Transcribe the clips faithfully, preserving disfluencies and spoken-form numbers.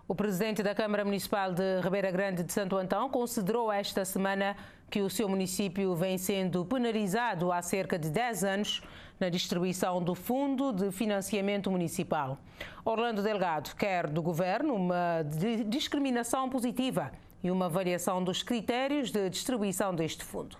O presidente da Câmara Municipal de Ribeira Grande de Santo Antão considerou esta semana que o seu município vem sendo penalizado há cerca de dez anos na distribuição do Fundo de Financiamento Municipal. Orlando Delgado quer do governo uma discriminação positiva e uma variação dos critérios de distribuição deste fundo.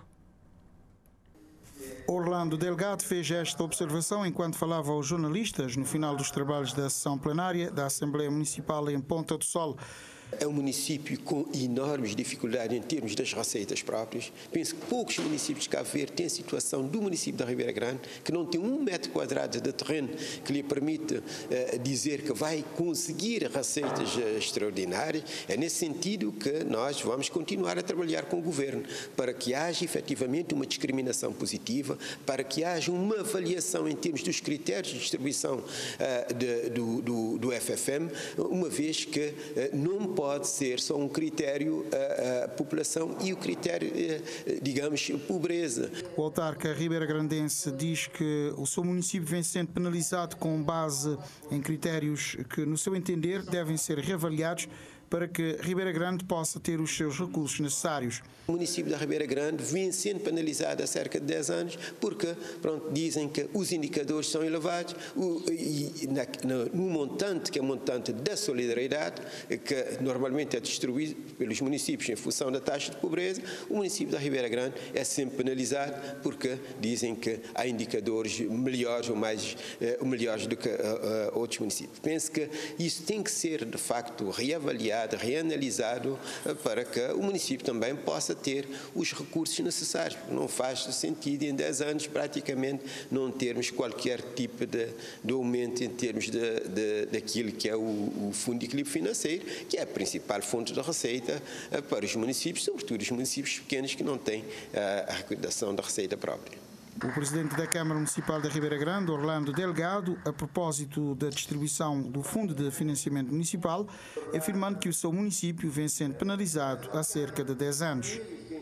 Orlando Delgado fez esta observação enquanto falava aos jornalistas no final dos trabalhos da sessão plenária da Assembleia Municipal em Ponta do Sol. É um município com enormes dificuldades em termos das receitas próprias. Penso que poucos municípios de Cabo Verde têm a situação do município da Ribeira Grande, que não tem um metro quadrado de terreno que lhe permite uh, dizer que vai conseguir receitas uh, extraordinárias. É nesse sentido que nós vamos continuar a trabalhar com o Governo, para que haja efetivamente uma discriminação positiva, para que haja uma avaliação em termos dos critérios de distribuição uh, de, do, do, do F F M, uma vez que uh, não pode ser só um critério a, a população e o critério, digamos, pobreza. O autarca ribeiragrandense diz que o seu município vem sendo penalizado com base em critérios que, no seu entender, devem ser reavaliados para que Ribeira Grande possa ter os seus recursos necessários. O município da Ribeira Grande vem sendo penalizado há cerca de dez anos porque, pronto, dizem que os indicadores são elevados o, e na, no, no montante, que é o montante da solidariedade, que normalmente é distribuído pelos municípios em função da taxa de pobreza, o município da Ribeira Grande é sempre penalizado porque dizem que há indicadores melhores ou mais eh, melhores do que uh, uh, outros municípios. Penso que isso tem que ser, de facto, reavaliado, reanalisado para que o município também possa ter os recursos necessários. Não faz sentido em dez anos praticamente não termos qualquer tipo de, de aumento em termos de, de, daquilo que é o, o Fundo de Equilíbrio Financeiro, que é a principal fonte de receita para os municípios, sobretudo os municípios pequenos que não têm a arrecadação da receita própria. O presidente da Câmara Municipal da Ribeira Grande, Orlando Delgado, a propósito da distribuição do Fundo de Financiamento Municipal, afirmando que o seu município vem sendo penalizado há cerca de dez anos.